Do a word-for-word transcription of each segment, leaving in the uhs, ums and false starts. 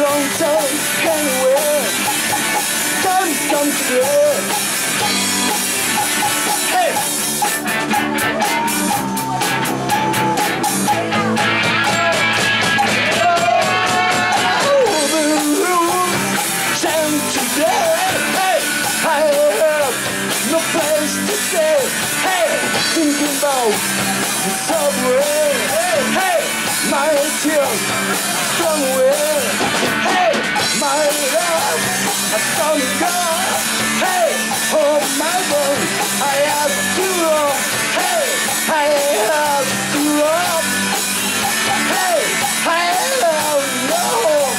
don't turn anywhere. Time comes today. Hey! Oh, Bleu, time today. Hey! I have no place to stay. Hey! Thinking about the subway. Hey! Hey! My tears somewhere. Hey! My love has come and gone. Hey! Oh my God, I have to run. Hey! I have to run. Hey! I have no hope.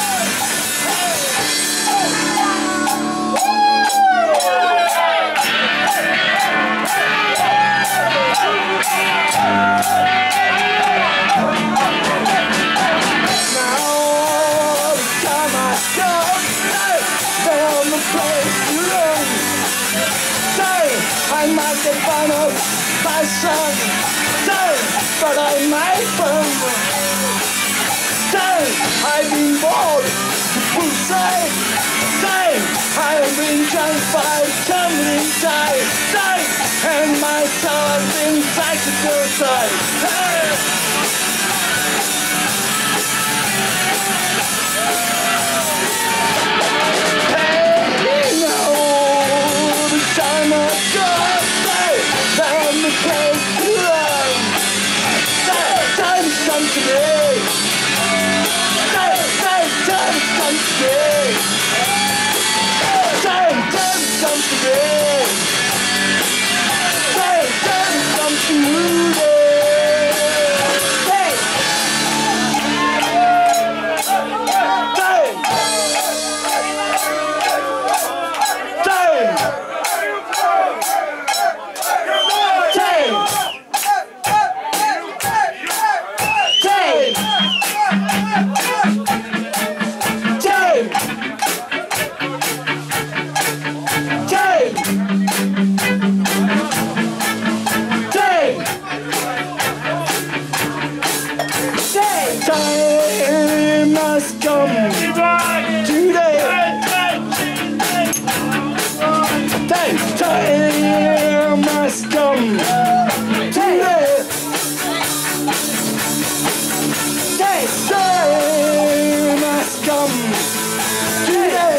I might get found out by some time, but I might find time. I've been bored to full side time. I've been jumped by tumbling tide time, and my soul's been tied to the side. Hey! Come today. Time, time, time, come today. Time, time, come today. Time, time, come today. Hey. Time. Time. Time. Time has come today. Time, time has come today. Time, time has come today.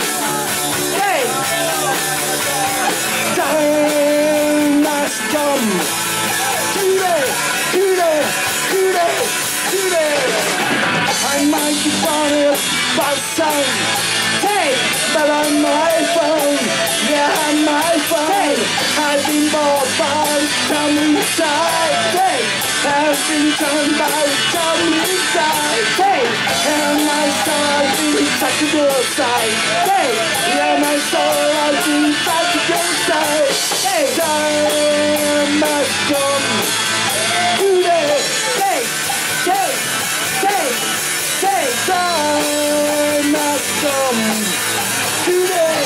Time has come today, today, today, today. I might be funny by some, hey, but I'm my phone, yeah, I'm my phone. I've been bored by coming inside, hey, I've been turned by coming inside, hey, and my soul has been stuck to the side, hey, yeah, my soul has been stuck to the side, hey, time has come today, hey, hey, hey. Time has come today.